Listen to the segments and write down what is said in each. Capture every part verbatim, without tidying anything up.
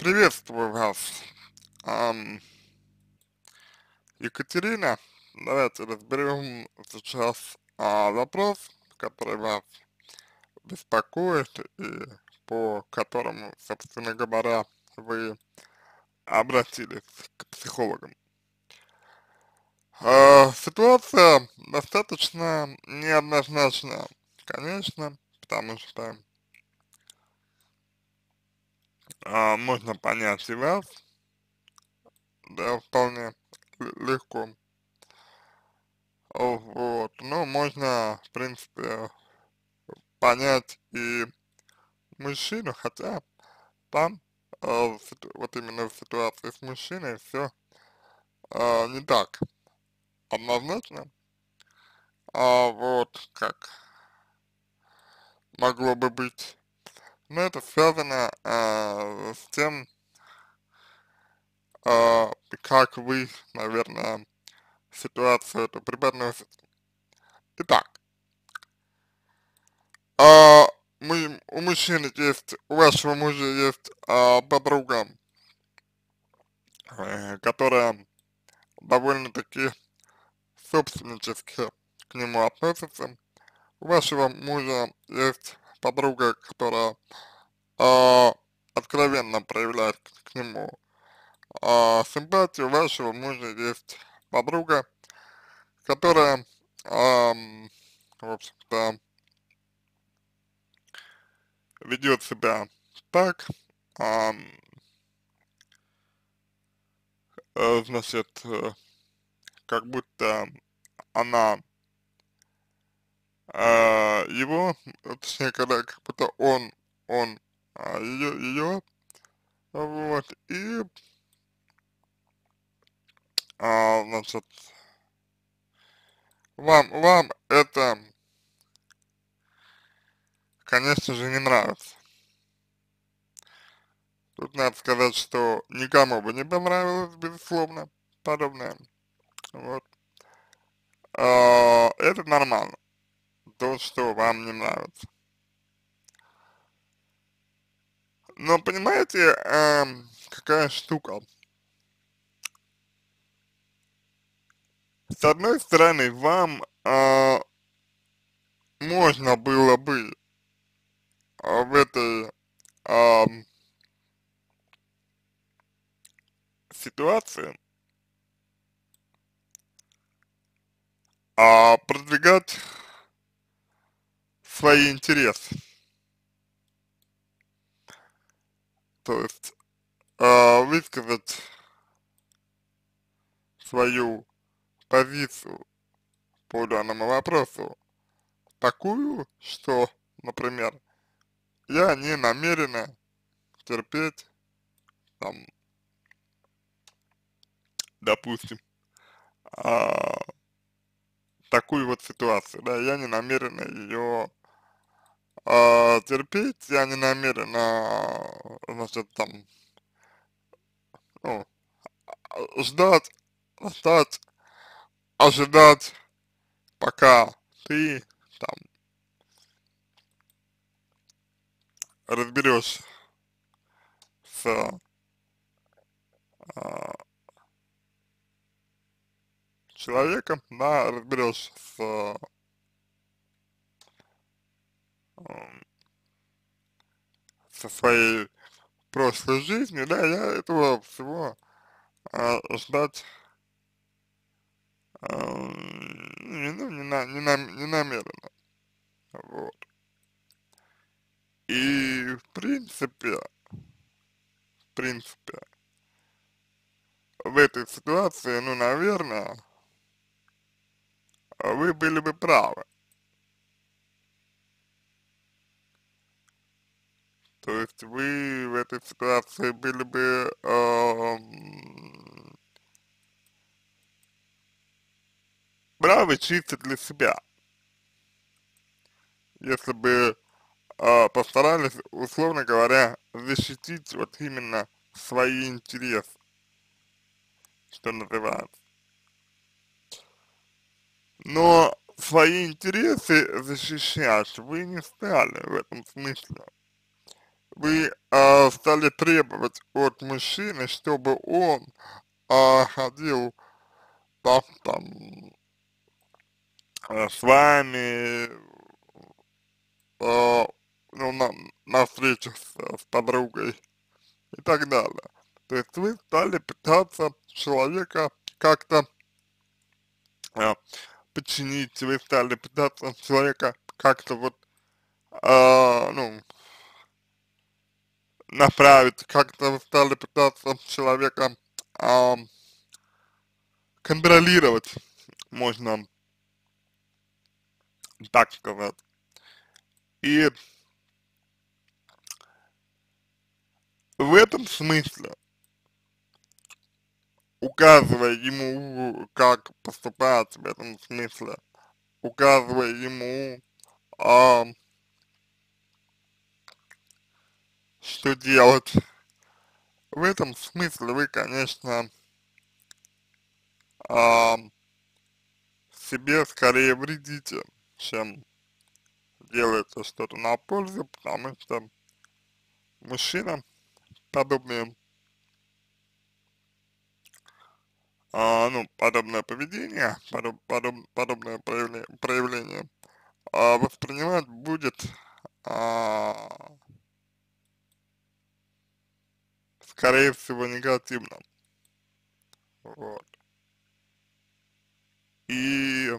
Приветствую вас, ам, Екатерина. Давайте разберем сейчас а, вопрос, который вас беспокоит и по которому, собственно говоря, вы обратились к психологам. А, ситуация достаточно неоднозначная, конечно, потому что а, можно понять и вас, да, вполне л- легко. О, Вот, ну, можно, в принципе, понять и мужчину, хотя там, э, в ситу- вот именно в ситуации с мужчиной все не так однозначно, а вот как могло бы быть. Но это связано а, с тем, а, как вы, наверное, ситуацию эту преподносите. Итак, а, мы, у мужчины есть, у вашего мужа есть а, подруга, э, которая довольно-таки собственнически к нему относится. У вашего мужа есть подруга, которая а, откровенно проявляет к, к нему а, симпатию. У вашего мужа есть подруга, которая, ам, в общем-то, ведет себя так, ам, э, значит, э, как будто она а, его, э, точнее, когда как будто он, он а, ее, ее, вот, и, а, значит, вам, вам это, конечно же, не нравится. Тут надо сказать, что никому бы не понравилось, безусловно, подобное, вот. А, это нормально, то, что вам не нравится. Но понимаете, эм, какая штука? С одной стороны, вам а, можно было бы а, в этой ам, ситуации а, продвигать свои интересы. То есть а, высказать свою позицию по данному вопросу такую, что, например, я не намерена терпеть, там, допустим, а, такую вот ситуацию, да, я не намерена ее а, терпеть, я не намерена, значит, там, ну, ждать, ждать, ожидать, пока ты там разберешься с а, человеком, да, разберешься с м, со своей прошлой жизнью, да, я этого всего а, ждать а, не, ну, не, на, не, нам- не намеренно, вот. И в принципе, в принципе, в этой ситуации, ну, наверное, вы были бы правы. То есть вы в этой ситуации были бы эм, правы чисто для себя, если бы э, постарались, условно говоря, защитить вот именно свои интересы, что называется. Но свои интересы защищать вы не стали в этом смысле. вы а, стали требовать от мужчины, чтобы он а, ходил там, там а, с вами, а, ну, на, на встречу с, с подругой и так далее. То есть вы стали пытаться человека как-то а, подчинить, вы стали пытаться человека как-то вот, а, ну, направить, как-то вы стали пытаться человека а, контролировать, можно так сказать. И в этом смысле, указывая ему, как поступать в этом смысле, указывая ему, а, что делать, в этом смысле вы, конечно, а, себе скорее вредите, чем делаете что-то на пользу, потому что мужчина подобные, а, ну, подобное поведение, подоб, подоб, подобное проявление, проявление а, воспринимать будет, а, скорее всего, негативно, вот. И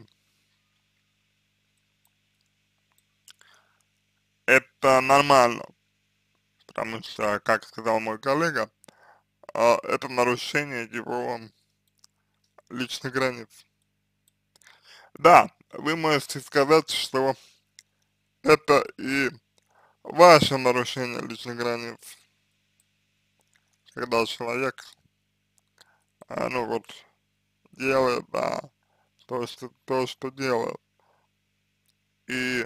это нормально, потому что, как сказал мой коллега, а, это нарушение его личных границ. Да, вы можете сказать, что это и ваше нарушение личных границ, когда человек, а, ну вот, делает, да, то, что, то, что делает, и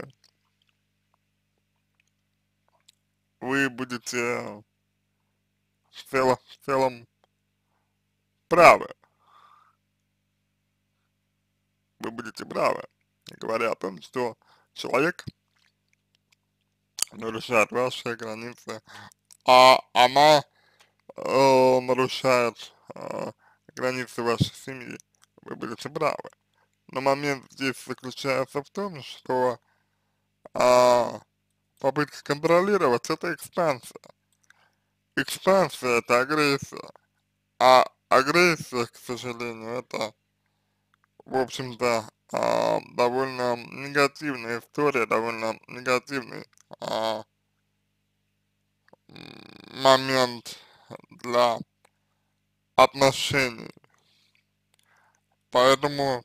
вы будете в целом, в целом правы, вы будете правы, говоря о том, что человек нарушает ваши границы, а она э, нарушает э, границы вашей семьи, вы будете правы. Но момент здесь заключается в том, что а, попытка контролировать — это экспансия. Экспансия — это агрессия, а агрессия, к сожалению, это, в общем-то, а, довольно негативная история, довольно негативный а, момент для отношений. Поэтому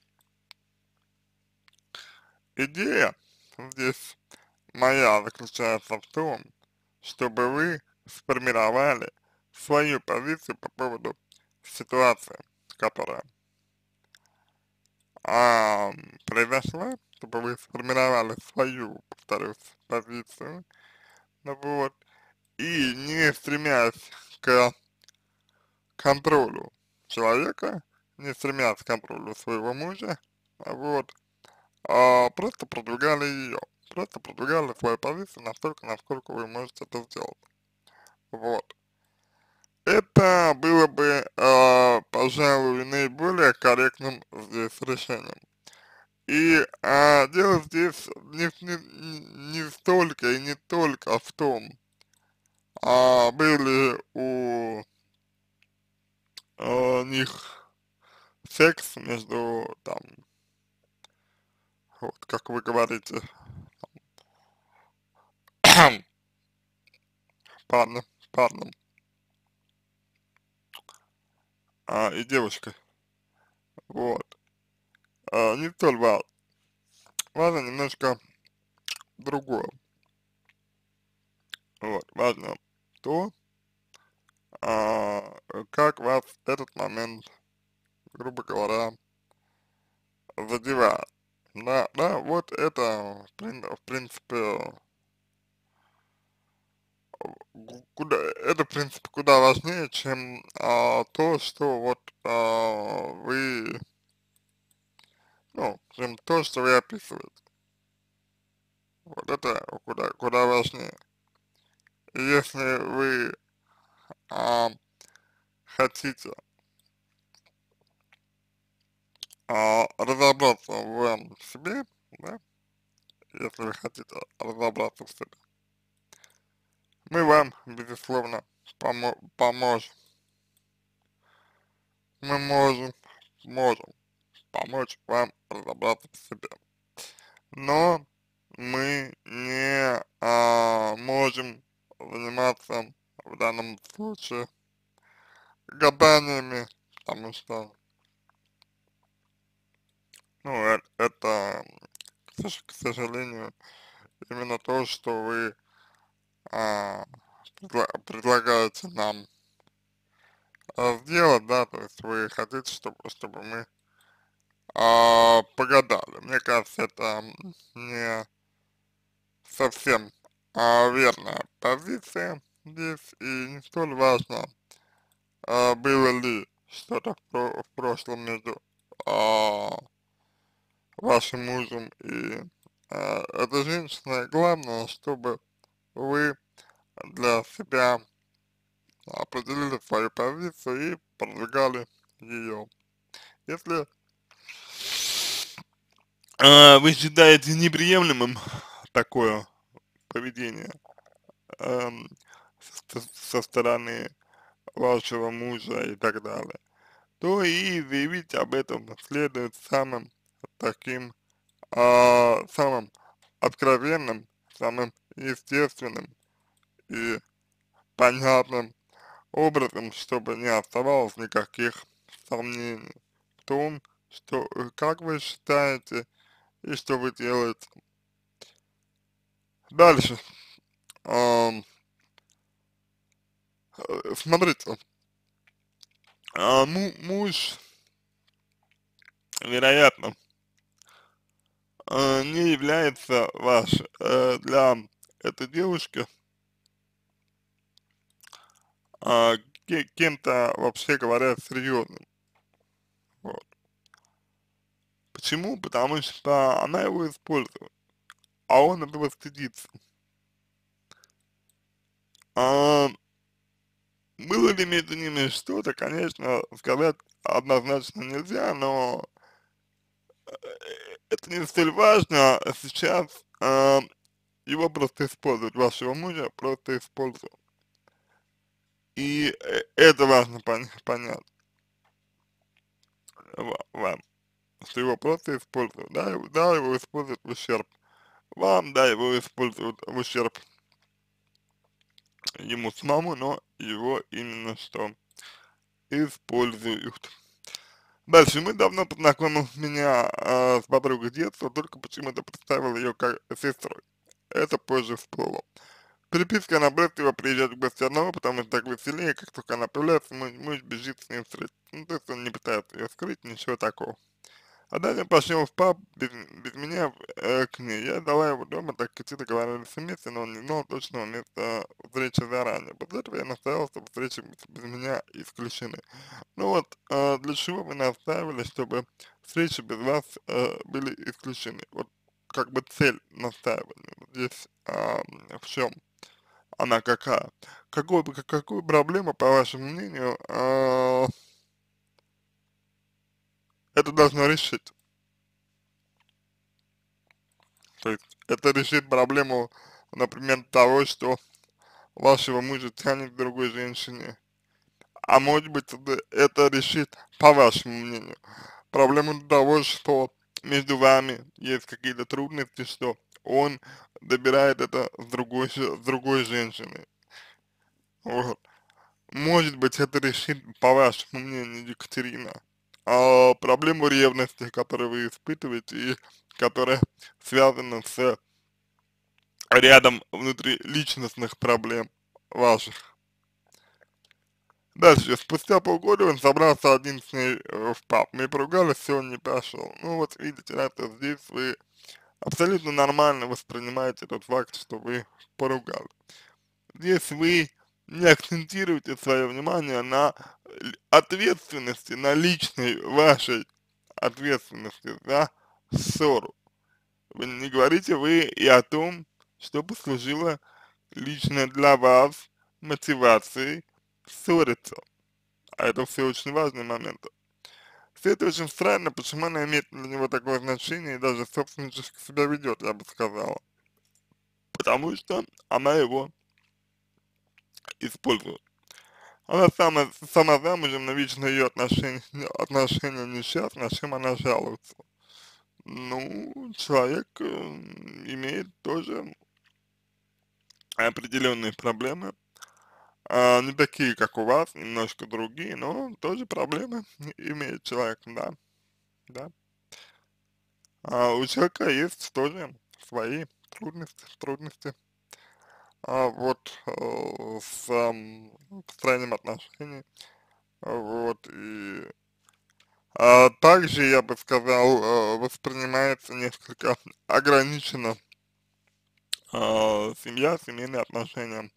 идея здесь моя заключается в том, чтобы вы сформировали свою позицию по поводу ситуации, которая а, произошла, чтобы вы сформировали свою, повторюсь, позицию, ну вот, и не стремясь к контролю человека, не стремясь к контролю своего мужа, а вот, а просто продвигали ее, просто продвигали свою позицию настолько, насколько вы можете это сделать. Вот. Это было бы, а, пожалуй, наиболее корректным здесь решением. И а, дело здесь не, не, не столько и не только в том, а были у а, них секс между, там, вот как вы говорите, парнем, парнем а, и девушкой, вот, а, не столь важно, важно немножко другое, вот, важно то, а, как вас этот момент, грубо говоря, задевает. Да, да, вот это, в прин- в принципе, гу- куда, это, в принципе, куда важнее, чем а, то, что вот а, вы, ну, чем то, что вы описываете. Вот это куда, куда важнее. если вы а, хотите а, разобраться в себе, да, если вы хотите разобраться в себе, мы вам, безусловно, помо поможем. Мы можем, можем помочь вам разобраться в себе. Но мы не а, можем заниматься в данном случае гаданиями, потому что, ну, э- это, к сож- к сожалению, именно то, что вы а, предла- предлагаете нам а, сделать, да, то есть вы хотите, чтобы, чтобы мы а, погадали. Мне кажется, это м, не совсем а, верная позиция здесь, и не столь важно, а, было ли что-то в, про- в прошлом между а, вашим мужем и а, этой женщиной. Главное, чтобы вы для себя определили свою позицию и продвигали ее. Если а, вы считаете неприемлемым такое поведение эм, со, со стороны вашего мужа и так далее, то и заявить об этом следует самым таким, а, самым откровенным, самым естественным и понятным образом, чтобы не оставалось никаких сомнений в том, что, э, как вы считаете и что вы делаете. Дальше. Ам, э, смотрите, а, му- муж, вероятно, э, не является ваш э, для этой девушки а, ке- кем-то, вообще говоря, серьезным. Вот. Почему? Потому что она его использует, а он этого стыдится. А, было ли между ними что-то, конечно, сказать однозначно нельзя, но это не столь важно. Сейчас а, его просто используют, вашего мужа просто используют. И э, это важно пон понять ва- вам, что его просто используют. Да, его, да, его используют в ущерб вам, да, его используют в ущерб ему самому, но его именно что используют. Дальше, мы давно познакомил меня а, с подругой детства, только почему-то представил ее как сестрой. Это позже всплыло. Переписка, она брезгливо приезжает в гости одного, потому что так веселее, как только она появляется, мой муж бежит с ней встретиться. Ну, то есть он не пытается ее скрыть, ничего такого. А далее пошел в паб без, без меня э, к ней. Я дала его дома, так как и договорились вместе, но он не знал точного места встречи заранее. После этого я настоял, чтобы встречи без, без меня исключены. Ну вот, э, для чего вы настаивали, чтобы встречи без вас э, были исключены? Вот как бы цель настаивания вот здесь а, в чем она какая? Какую, бы- какую проблему, по вашему мнению, а, это должно решить? То есть это решит проблему, например, того, что вашего мужа тянет к другой женщине. А может быть, это, это решит, по вашему мнению, проблему того, что между вами есть какие-то трудности, что он добирает это с другой, же- с другой женщиной. Вот. Может быть, это решит, по вашему мнению, Екатерина, а, проблему ревности, которую вы испытываете и которая связана с рядом внутриличностных проблем ваших. Дальше, спустя полгода он собрался один с ней э, в паб. Мы поругались, все, он не пошел. Ну вот видите, это здесь вы абсолютно нормально воспринимаете тот факт, что вы поругались. Здесь вы не акцентируете свое внимание на л- ответственности, на личной вашей ответственности за ссору. Вы не говорите вы и о том, что послужило лично для вас мотивацией ссориться. А это все очень важные моменты. Все это очень странно, почему она имеет для него такое значение и даже собственнически себя ведет, я бы сказала. Потому что она его использует. Она сама, сама замужем, но вечно ее отношения, отношения несчастны, а чем она жалуется. Ну, человек э, имеет тоже определенные проблемы, а, не такие, как у вас, немножко другие, но тоже проблемы имеет человек, да, да. А у человека есть тоже свои трудности, трудности, а, вот, э, с ам, построением отношений, а, вот, и а, также, я бы сказал, э, воспринимается несколько ограниченно а, семья, семейные отношения.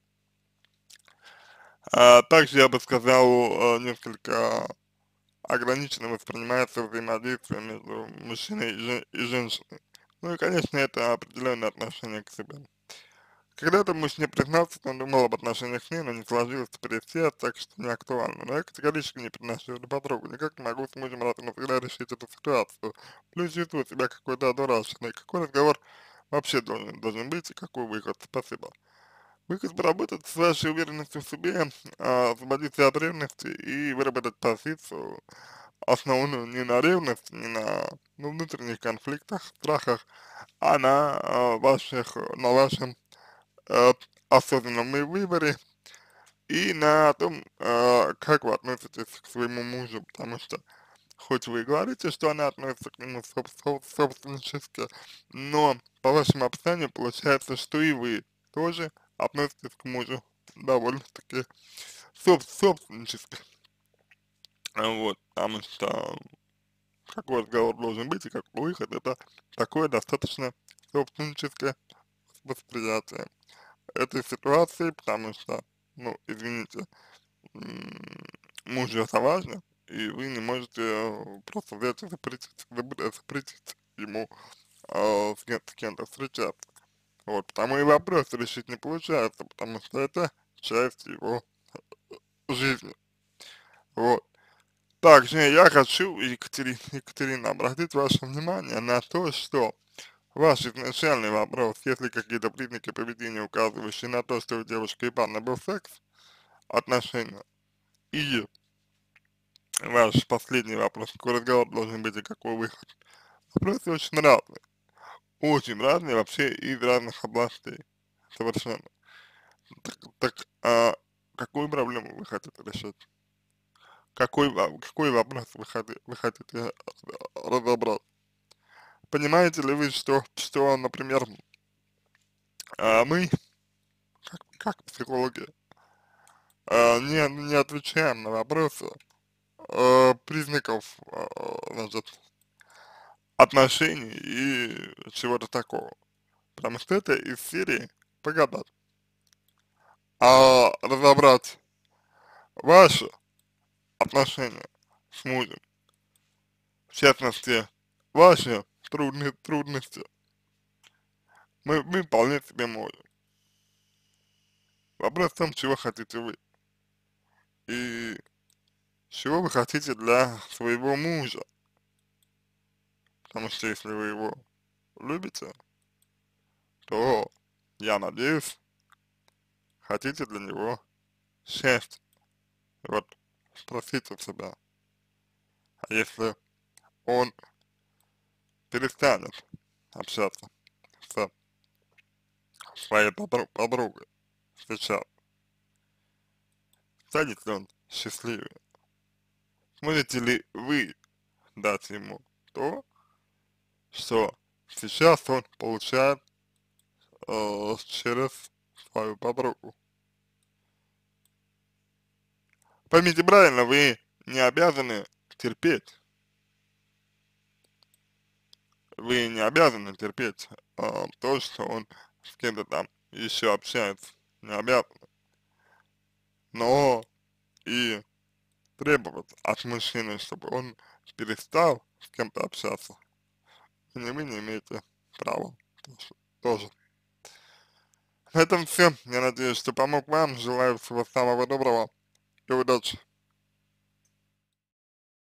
А, также, я бы сказал, э, несколько ограниченно воспринимается взаимодействие между мужчиной и, жен и женщиной. Ну и, конечно, это определенное отношение к себе. Когда-то мужчине признался, что он думал об отношениях с ней, но не сложилось теперь все, так что не актуально. Но я категорически не приношу эту подругу. Никак не могу с мужем раз и навсегда решить эту ситуацию. Плюс чувствую себя какой-то одураченной. Какой разговор вообще должен, должен быть и какой выход? Спасибо. Выход поработать с вашей уверенностью в себе, а, освободиться от ревности и выработать позицию, основанную не на ревности, не на ну, внутренних конфликтах, страхах, а на а, ваших, на вашем э, осознанном выборе и на том, э, как вы относитесь к своему мужу, потому что хоть вы и говорите, что она относится к нему соб соб собственнически, но по вашему описанию получается, что и вы тоже относитесь к мужу довольно-таки соб собственнически. А, вот, потому что какой разговор должен быть и какой выход, это такое достаточно собственническое восприятие этой ситуации, потому что, ну, извините, м, мужу это важно, и вы не можете э, просто взять и запретить, заб- запретить ему э, с кем- с кем-то встречаться. Вот, потому и вопрос решить не получается, потому что это часть его жизни. Вот. Также я хочу, Екатерина, Екатерина, обратить ваше внимание на то, что ваш изначальный вопрос, если какие-то признаки поведения, указывающие на то, что у девушки и парня был секс, отношения, и ваш последний вопрос, какой разговор должен быть и какой выход. Вопросы очень разные, очень разные вообще из разных областей, совершенно. Так, так а какую проблему вы хотите решить? Какой, во- какой вопрос вы, хоти- вы хотите разобрать? Понимаете ли вы, что, что например, а, мы, как, как психологи, а, не, не отвечаем на вопросы а, признаков, а, значит, отношений и чего-то такого. Потому что это из серии погадать. А разобрать ваши отношения с мужем, в частности, ваши трудные трудности, мы, мы вполне себе можем. Вопрос в том, чего хотите вы. И чего вы хотите для своего мужа. Потому что если вы его любите, то, я надеюсь, хотите для него счастья. И вот спросите у себя, а если он перестанет общаться с своей подруг подругой сейчас, станет ли он счастливее? Сможете ли вы дать ему то, что сейчас он получает э, через свою подругу? Поймите правильно, вы не обязаны терпеть, вы не обязаны терпеть э, то, что он с кем-то там еще общается, не обязаны, но и требовать от мужчины, чтобы он перестал с кем-то общаться, и вы не имеете права тоже. тоже. На этом все. Я надеюсь, что помог вам. Желаю всего самого доброго.